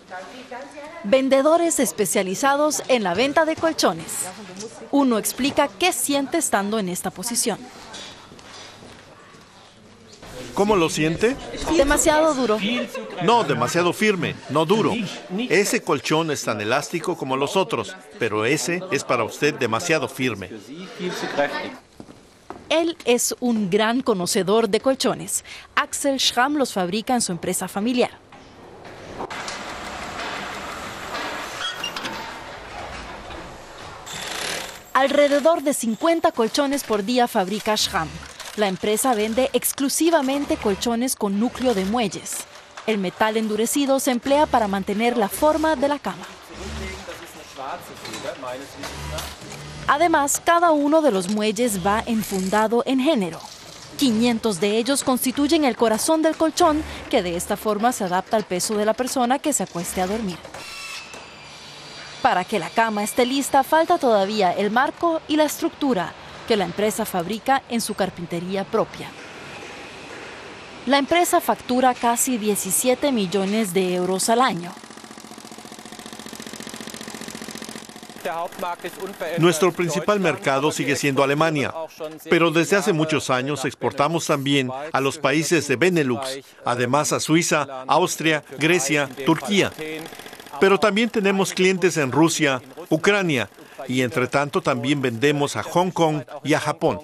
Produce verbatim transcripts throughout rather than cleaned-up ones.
Vendedores especializados en la venta de colchones. Uno explica qué siente estando en esta posición. ¿Cómo lo siente? Demasiado duro. No, demasiado firme, no duro. Ese colchón es tan elástico como los otros, pero ese es para usted demasiado firme. Él es un gran conocedor de colchones. Axel Schramm los fabrica en su empresa familiar. Alrededor de cincuenta colchones por día fabrica Schramm. La empresa vende exclusivamente colchones con núcleo de muelles. El metal endurecido se emplea para mantener la forma de la cama. Además, cada uno de los muelles va enfundado en género. quinientos de ellos constituyen el corazón del colchón, que de esta forma se adapta al peso de la persona que se acueste a dormir. Para que la cama esté lista, falta todavía el marco y la estructura, que la empresa fabrica en su carpintería propia. La empresa factura casi diecisiete millones de euros al año. Nuestro principal mercado sigue siendo Alemania, pero desde hace muchos años exportamos también a los países de Benelux, además a Suiza, Austria, Grecia, Turquía. Pero también tenemos clientes en Rusia, Ucrania, y entre tanto también vendemos a Hong Kong y a Japón.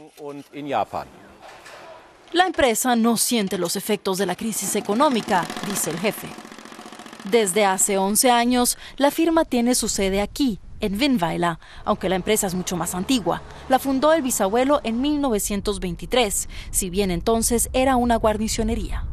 La empresa no siente los efectos de la crisis económica, dice el jefe. Desde hace once años, la firma tiene su sede aquí, en Winnweiler, aunque la empresa es mucho más antigua. La fundó el bisabuelo en mil novecientos veintitrés, si bien entonces era una guarnicionería.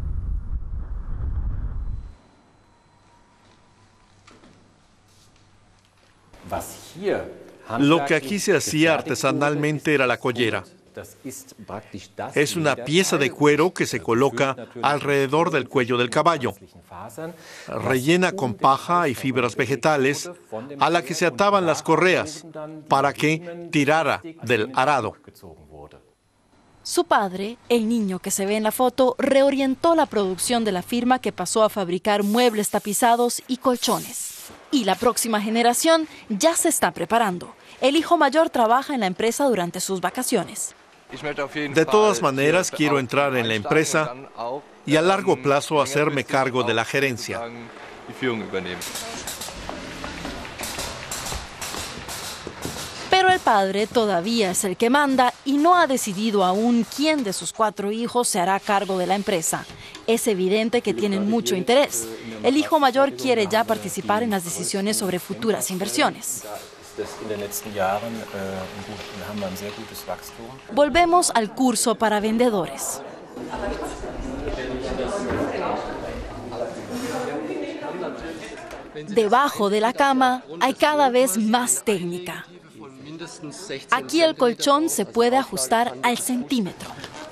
Lo que aquí se hacía artesanalmente era la collera. Es una pieza de cuero que se coloca alrededor del cuello del caballo, rellena con paja y fibras vegetales, a la que se ataban las correas para que tirara del arado. Su padre, el niño que se ve en la foto, reorientó la producción de la firma, que pasó a fabricar muebles tapizados y colchones. Y la próxima generación ya se está preparando. El hijo mayor trabaja en la empresa durante sus vacaciones. De todas maneras, quiero entrar en la empresa y a largo plazo hacerme cargo de la gerencia. Pero el padre todavía es el que manda y no ha decidido aún quién de sus cuatro hijos se hará cargo de la empresa. Es evidente que tienen mucho interés. El hijo mayor quiere ya participar en las decisiones sobre futuras inversiones. Volvemos al curso para vendedores. Debajo de la cama hay cada vez más técnica. Aquí el colchón se puede ajustar al centímetro.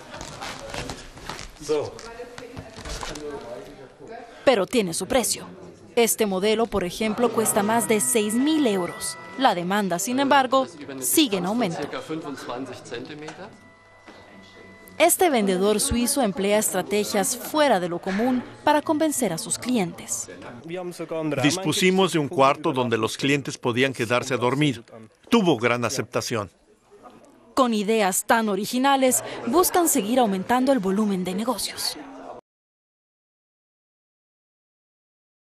Pero tiene su precio. Este modelo, por ejemplo, cuesta más de seis mil euros. La demanda, sin embargo, sigue en aumento. Este vendedor suizo emplea estrategias fuera de lo común para convencer a sus clientes. Dispusimos de un cuarto donde los clientes podían quedarse a dormir. Tuvo gran aceptación. Con ideas tan originales, buscan seguir aumentando el volumen de negocios.